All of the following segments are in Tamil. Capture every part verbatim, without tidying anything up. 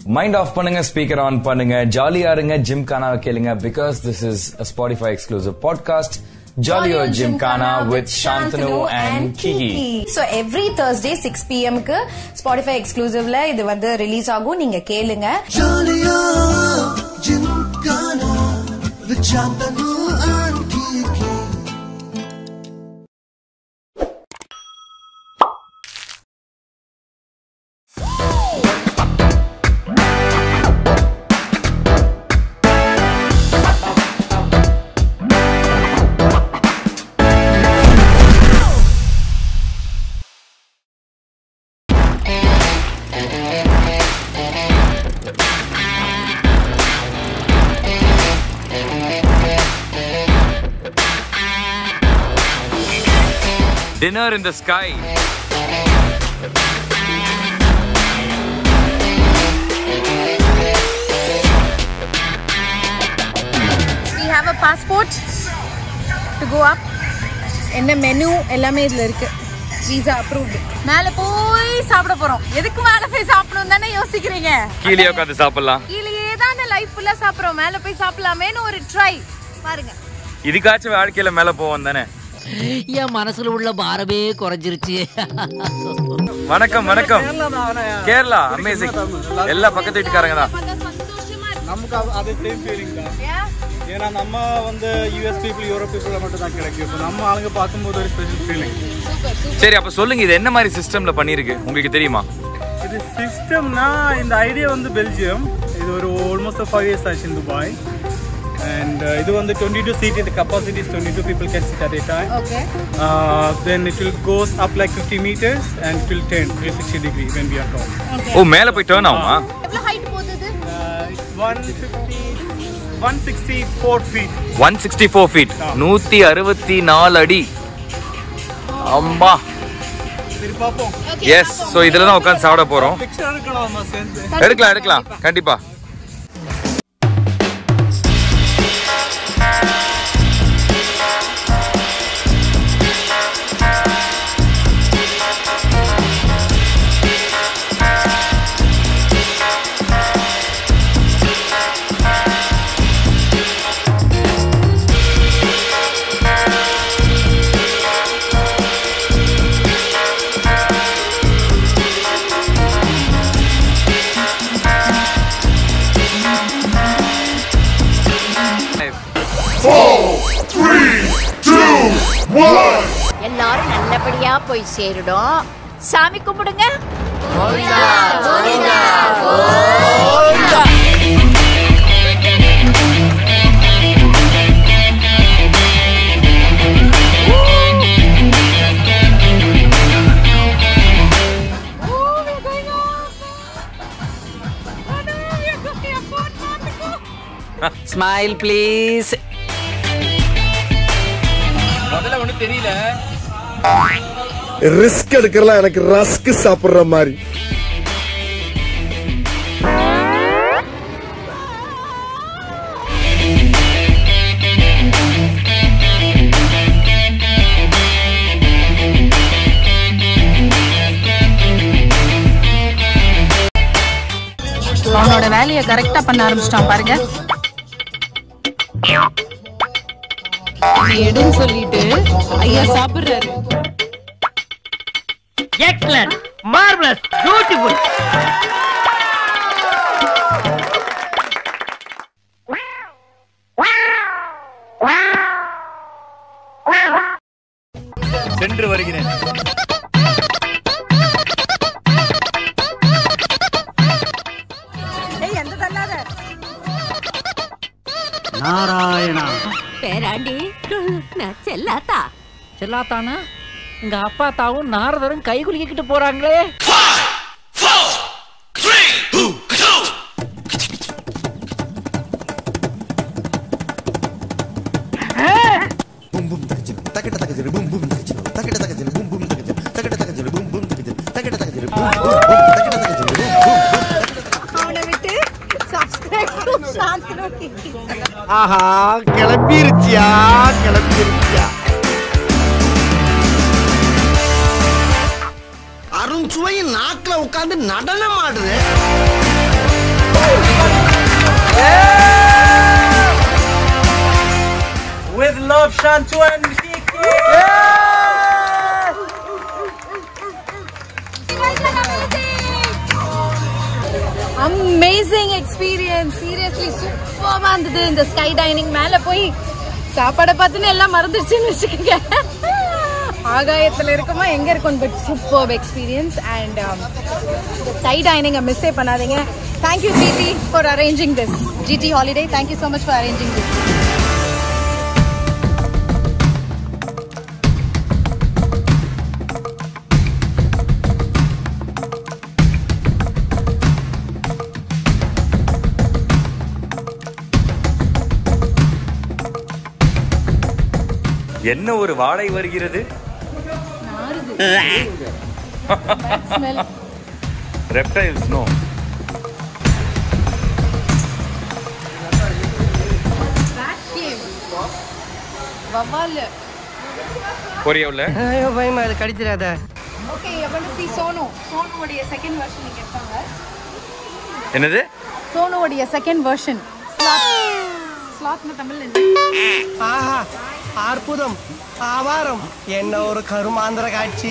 Mind off பண்ணுங்க, speaker on பண்ணுங்க, ஜாலியா இருங்க, Gymkana கேளுங்க because this is a Spotify exclusive podcast. Jolly or Gymkana with Shanthnu and Kiki. So every Thursday six p m க்கு Spotify exclusive ல இது வந்து ரிலீஸ் ஆகும், நீங்க கேளுங்க. Jolly or Gymkana with Shanthnu and Kiki. Dinner in the sky. We have a passport to go up. என்ன மெனு எல்லாமே இதுல இருக்கு. Visa approved. மேல போய் சாப்பிட போறோம். எதுக்கு மேல போய் சாப்பிடணும் தானே யோசிக்கிறீங்க? கீழே உட்கார்ந்து சாப்பிடலாம். கீழேயே தான் லைஃப் ஃபுல்லா சாப்பிடுறோம். மேல போய் சாப்பிடலாமேன்னு ஒரு ட்ரை பாருங்க. இதுக்காச்சும் வாழ்க்கையில மேல போவோம் தானே. என் மனசுல உள்ள பாரமே குறைஞ்சிருச்சு. வணக்கம் வணக்கம். கேரளா அமேசிங். எல்லா பக்கத்து வீட்டுக்காரங்க தான். நமக்கு அதே சேம் ஃபீலிங் தான். ஏன்னா நம்ம வந்து யூஎஸ் பீப்புள் யூரோப் பீப்புள் மட்டும் தான் கிடைக்கும். இப்போ நம்ம ஆளுங்க பார்க்கும்போது ஒரு ஸ்பெஷல் ஃபீலிங். சரி, அப்ப சொல்லுங்க, இது என்ன மாதிரி சிஸ்டம்ல பண்ணிருக்கு உங்களுக்கு தெரியுமா? இது சிஸ்டம்னா இந்த ஐடியா வந்து பெல்ஜியம். இது ஒரு ஆல்மோஸ்ட் ஃபைவ் இயர்ஸ் ஆச்சு in Dubai. And uh, இது வந்து twenty-two seat, the capacity is twenty-two people can sit at a time. Okay. Uh, then it will goes up like fifty meters and it will turn three sixty degree when we are top. Okay. ஓ, மேல போய் டர்ன் ஆகுமா? எவ்வளவு ஹைட் போகுது? It's one fifty one sixty-four feet. one sixty-four feet. one sixty-four அடி. அம்மா. சரி பாப்போம். எஸ், சோ இதல தான் உட்கார்ந்து சாப்பிட போறோம். பிக்சர் எடுக்கலாமா சேர்ந்து? எடுக்கலாம் எடுக்கலாம் கண்டிப்பா. எல்லாரும் நல்லபடியா போய் சேருடும். சாமி கும்பிடுங்க. Smile please. முதல்ல ஒண்ணு தெரியல. ரிஸ்க் எடுக்கறலாம் எனக்கு ரஸ்க் சாப்பிடுற மாதிரி. அவனோட வேலையை கரெக்டா பண்ண ஆரம்பிச்சிட்டான் பாருங்க. எடுன்னு சொல்லிட்டு ஐயா சாப்பிடுறாரு. Excellent, marvellous, beautiful. சென்று வருகிறேன். ஏய் எந்த தள்ளாத. நாராயணா. பேராண்டி, நான் செல்லாத்தா. செல்லாத்தானா? எங்க அப்பா தாவும் நாரதரும் கை குலுக்கிட்டு போறாங்களே. அவனை விட்டு சப்ஸ்கிரைப் டு Shanthnu Kiki. ஆஹா, கிளம்பிருச்சியா கிளம்பிருச்சியா. அருண் சுவையின் நாக்குல உட்கார்ந்து நடனம் ஆடுது. of Shanthnu and Kiki. Amazing experience. Seriously, super இருந்தது. இந்த ஸ்கை டைனிங் மேல போய் சாப்பாடை பார்த்துன்னு எல்லாம் மறந்துடுச்சுன்னு வச்சுக்கோங்க. ஆகாயத்தில் இருக்குமா எங்க இருக்கும், but super experience. And sky டைனிங்கை மிஸ்ஸே பண்ணாதீங்க. Thank you GT for arranging this. GT holiday, thank you so much for arranging this. என்ன ஒரு வாடை வருகிறது. Reptiles, no. கொரியாவுல ஐயோ பயமா அது கடிச்சிராத. Okay, you're going to see Sonu. சோனுவோட செகண்ட் வெர்ஷன் நீங்க கேட்பாங்க. என்னது? சோனுவோட செகண்ட் வெர்ஷன். ஸ்லாத்ன தமிழ்ல என்ன? ஆஹா, அற்புதம், ஆவாரம், என்ன ஒரு கருமாந்திர காட்சி.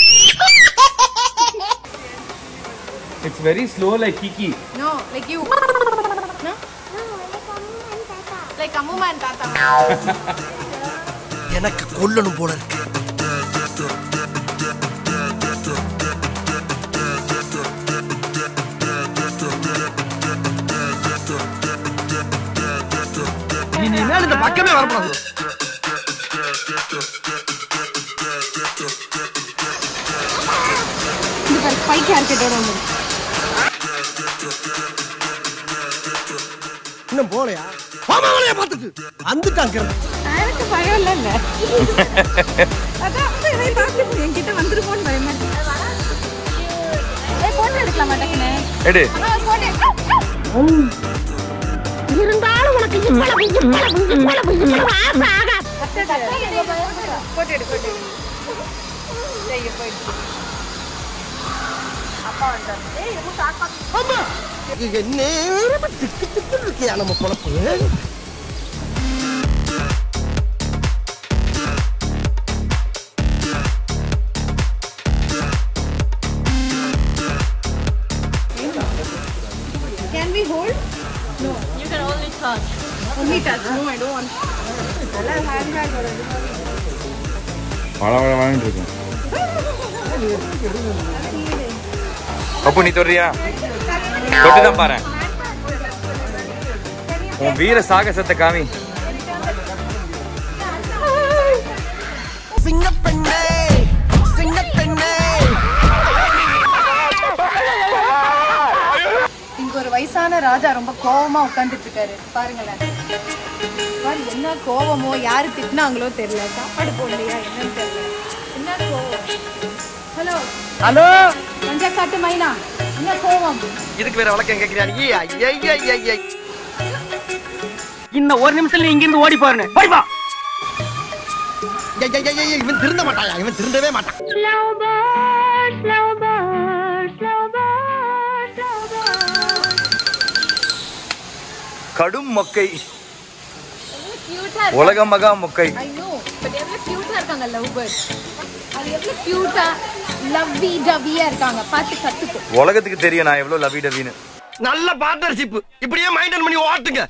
It's very slow like Kiki. No, like you. No? Like Amma and Tata. எனக்கு கொல்லணும் போல இருக்கு. இனிமேல் இந்த பக்கமே வரக்கூடாது. இந்த பாரு ஸ்பைக் ஹேர் கட்டோட வந்து. இன்னும் போலையா? மாமாவளைய பார்த்துட்டு வந்துட்டாங்க. எனக்கு பயம் இல்ல இல்ல. அதான் இதை பார்த்து என்கிட்ட வந்துருமோன்னு பயமா இருக்கு. ஏய் போட்டோ எடுக்கலாமா டக்குனே? எடு. இருந்தாலும் உனக்கு இவ்வளவு இவ்வளவு இவ்வளவு இவ்வளவு ஆசை ஆக. போட்டோ எடு, போட்டோ எடு. சரி போயிடு. அப்பா வந்தாரு. ஏய் இது ஷார்ட் பாத்து. அம்மா. என்ன திக்கு திக்கு இருக்கியா நம்ம பொழப்பு? Can we hold? No. You can only touch. Only touch. No, I don't want. Alla hand hand varadu. வள வள வாங்கிட்டு இருக்கேன். அப்பு நீ தொறியா? தொட்டு தான் பாரு. உன் வீர சாகசத்தை காமி. சிங்கப்பெண்ணே, சிங்கப்பெண்ணே. இங்க ஒரு வயசான ராஜா ரொம்ப கோவமா உட்கார்ந்துட்டு இருக்காரு. பாருங்களேன். பாரு என்ன கோவமோ, யாரு திட்டினாங்களோ தெரியல. சாப்பாடு போடலையா என்னன்னு தெரியல. என்ன கோவம்? ஹலோ ஹலோ, கொஞ்சம் காட்டு மைனா. என்ன கோவம்? இதுக்கு வேற வழக்கம் கேக்குறியா நீ? ஐயா ஐயா ஐயா ஐயா. இன்னும் ஒரு நிமிஷத்துல இங்க இருந்து ஓடி போறேன். ஓடி போ. ஐயா ஐயா ஐயா, இவன் திருந்த மாட்டாயா? இவன் திருந்தவே மாட்டான். Slow bird, slow bird, slow bird, slow bird. கடும் மொக்கை, கியூட்டா உலக மகா மொக்கை. ஐயோ, பட் எவ்வளவு கியூட்டா இருக்காங்க லவ் பேர்ட். அது எவ்வளவு கியூட்டா லவ்வி டவ்வியா இருக்காங்க. பார்த்து கத்துக்கோ. உலகத்துக்கு தெரியும் நான் எவ்வளவு லவி டவின்னு. நல்ல பார்ட்னர்ஷிப். இப்படியே மெயின்டைன் பண்ணி ஓட்டுங்க.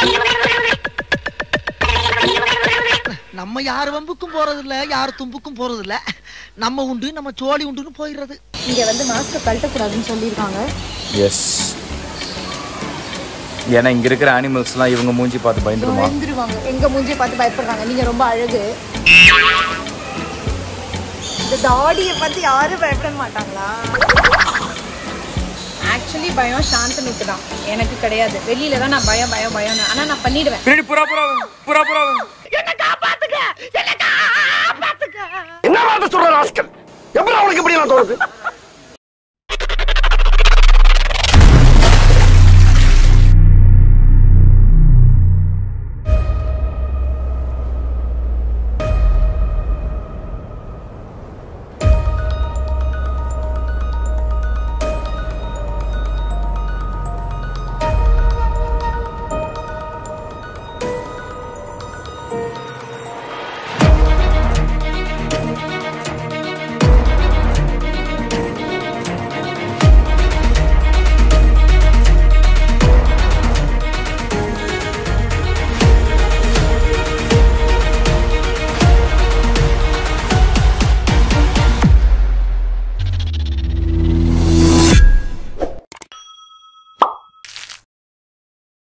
நம்ம யார் வம்புக்கும் போறது இல்ல, யார் தும்புக்கும் போறது இல்ல. நம்ம உண்டு, நம்ம சோழி உண்டுன்னு போயிடுறது. இங்க வந்து மாஸ்க் கழட்டக்கூடாதுன்னு சொல்லியிருக்காங்க. எஸ், ஏன்னா இங்க இருக்கிற அனிமல்ஸ்லாம் இவங்க மூஞ்சி பார்த்து பயந்துருமா? பயந்துருவாங்க. எங்க மூஞ்சியை பார்த்து பயப்படுறாங்க. நீங்க ரொம்ப அழகு. இந்த தாடியை பார்த்து யாரும் பயப்பட மாட்டாங்களா? ஆக்சுவலி பயம் சாந்தனுக்கு தான், எனக்கு கிடையாது. வெளியில தான் நான் பயம் பயம் பயம். ஆனா நான் பண்ணிடுவேன். பின்னாடி புறா புறா புறா புறா. என்ன காப்பாத்துக்க, என்ன காப்பாத்துக்க. என்ன வார்த்தை சொல்ற ராஸ்கல்? எப்படி அவனுக்கு இப்படி எல்லாம் தோணுது?